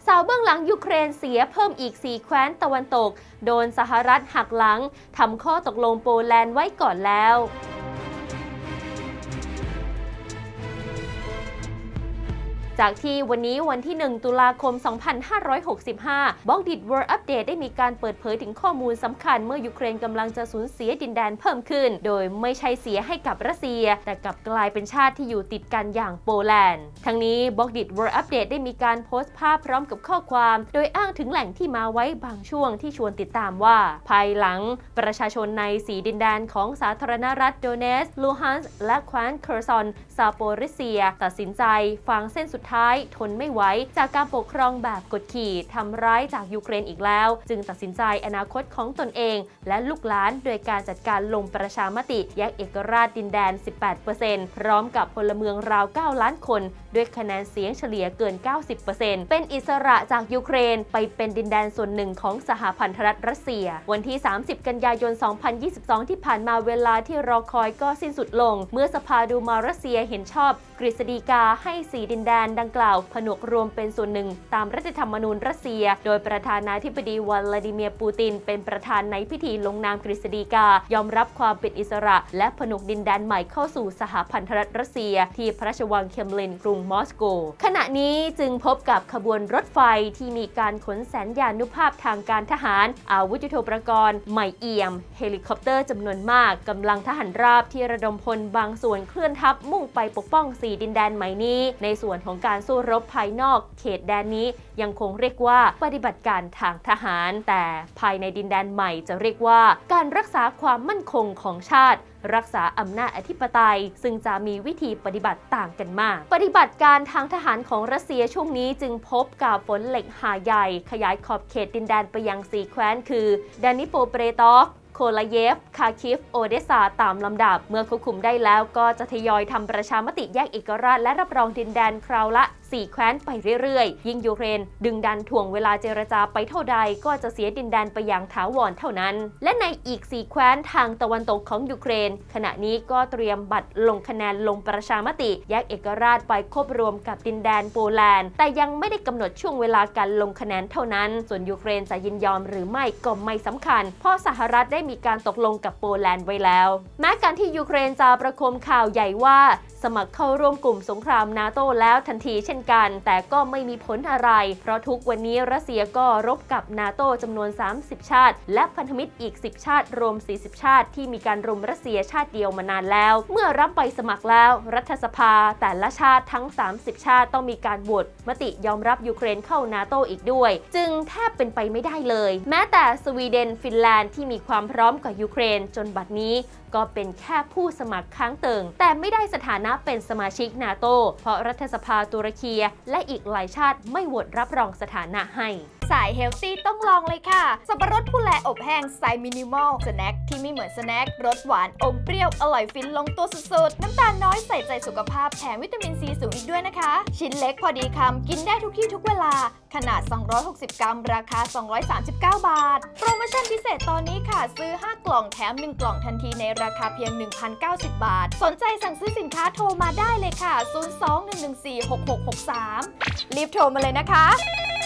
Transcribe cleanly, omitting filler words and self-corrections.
สาวเบื้องหลังยูเครนเสียเพิ่มอีก4แคว้นตะวันตกโดนสหรัฐหักหลังทำข้อตกลงโปแลนด์ไว้ก่อนแล้วจากที่วันนี้วันที่ 1 ตุลาคม 2565 Blockdit World Update ได้มีการเปิดเผยถึงข้อมูลสำคัญเมื่อยูเครนกำลังจะสูญเสียดินแดนเพิ่มขึ้นโดยไม่ใช่เสียให้กับรัสเซียแต่กลับกลายเป็นชาติที่อยู่ติดกันอย่างโปแลนด์ทั้งนี้ Blockdit World Update ได้มีการโพสต์ภาพพร้อมกับข้อความโดยอ้างถึงแหล่งที่มาไว้บางช่วงที่ชวนติดตามว่าภายหลังประชาชนใน4ดินแดนของสาธารณรัฐโดเนสลูฮันส์และแคว้นเคอร์ซอนซาโปริเซียตัดสินใจฟังเส้นสุดท้ายทนไม่ไหวจากการปกครองแบบกดขี่ทำร้ายจากยูเครนอีกแล้วจึงตัดสินใจอนาคตของตนเองและลูกหลานโดยการจัดการลงประชามติแยกเอกราชดินแดน 18% พร้อมกับพลเมืองราว 9 ล้านคนด้วยคะแนนเสียงเฉลี่ยเกิน 90% เป็นอิสระจากยูเครนไปเป็นดินแดนส่วนหนึ่งของสหพันธรัฐรัสเซียวันที่ 30 กันยายน 2022 ที่ผ่านมาเวลาที่รอคอยก็สิ้นสุดลงเมื่อสภาดูมารัสเซียเห็นชอบกฤษฎีกาให้4ดินแดนดังกล่าวผนวกรวมเป็นส่วนหนึ่งตามรัฐธรรมนูญรัสเซียโดยประธานาธิบดีวลาดิเมียร์ปูตินเป็นประธานในพิธีลงนามกฤษฎีกายอมรับความเป็นอิสระและผนวกดินแดนใหม่เข้าสู่สหพันธรัฐรัสเซียที่พระราชวังเคมลินกรุงมอสโกขณะนี้จึงพบกับขบวนรถไฟที่มีการขนสัญญานุภาพทางการทหารอาวุธยุทโธปกรณ์ใหม่เอี่ยมเฮลิคอปเตอร์จำนวนมากกำลังทหารราบที่ระดมพลบางส่วนเคลื่อนทัพมุ่งไปปกป้อง4ดินแดนใหม่นี้ในส่วนของการสู้รบภายนอกเขตแดนนี้ยังคงเรียกว่าปฏิบัติการทางทหารแต่ภายในดินแดนใหม่จะเรียกว่าการรักษาความมั่นคงของชาติรักษาอำนาจอธิปไตยซึ่งจะมีวิธีปฏิบัติต่างกันมากปฏิบัติการทางทหารของรัสเซียช่วงนี้จึงพบกับฝนเหล็กหาใหญ่ขยายขอบเขตดินแดนไปยัง4แคว้นคือดานิโปเปรตอฟโคลาเยฟคาคิฟโอเดซาตามลำดับเมื่อควบคุมได้แล้วก็จะทยอยทำประชามติแยกเอกราชและรับรองดินแดนคราวละ4แคว้นไปเรื่อยๆยิ่งยูเครนดึงดันถ่วงเวลาเจรจาไปเท่าใดก็จะเสียดินแดนไปอย่างถาวรเท่านั้นและในอีก4แคว้นทางตะวันตกของยูเครนขณะนี้ก็เตรียมบัตรลงคะแนนลงประชามติแยกเอกราชไปควบรวมกับดินแดนโปแลนด์แต่ยังไม่ได้กำหนดช่วงเวลาการลงคะแนนเท่านั้นส่วนยูเครนจะยินยอมหรือไม่ก็ไม่สำคัญเพราะสหรัฐได้มีการตกลงกับโปแลนด์ไว้แล้วแม้การที่ยูเครนจะประโคมข่าวใหญ่ว่าสมัครเข้าร่วมกลุ่มสงครามนาโต้แล้วทันทีเช่นกันแต่ก็ไม่มีผลอะไรเพราะทุกวันนี้รัสเซียก็รบกับนาโต้จำนวน30ชาติและพันธมิตรอีก10ชาติรวม40ชาติที่มีการรุมรัสเซียชาติเดียวมานานแล้วเมื่อรับใบสมัครแล้วรัฐสภาแต่ละชาติทั้ง30ชาติต้องมีการโหวตมติยอมรับยูเครนเข้านาโต้อีกด้วยจึงแทบเป็นไปไม่ได้เลยแม้แต่สวีเดนฟินแลนด์ที่มีความพร้อมกับยูเครนจนบัดนี้ก็เป็นแค่ผู้สมัครค้างเติ่งแต่ไม่ได้สถานะเป็นสมาชิกนาโต้เพราะรัฐสภาตุรกีและอีกหลายชาติไม่โหวตรับรองสถานะให้สายเฮลตี้ต้องลองเลยค่ะสับปะรดผู้แลอบแห้งไซส์มินิมอลสแน็คที่ไม่เหมือนสแน็ครสหวานอมเปรี้ยวอร่อยฟินลงตัวสุดๆน้ำตาลน้อยใส่ใจสุขภาพแถมวิตามินซีสูงอีกด้วยนะคะชิ้นเล็กพอดีคำกินได้ทุกที่ทุกเวลาขนาด260กรัมราคา239บาทโปรโมชั่นพิเศษตอนนี้ค่ะซื้อ5กล่องแถม1กล่องทันทีในราคาเพียง 1,090 บาทสนใจสั่งซื้อสินค้าโทรมาได้เลยค่ะ02-114-6663รีบโทรมาเลยนะคะ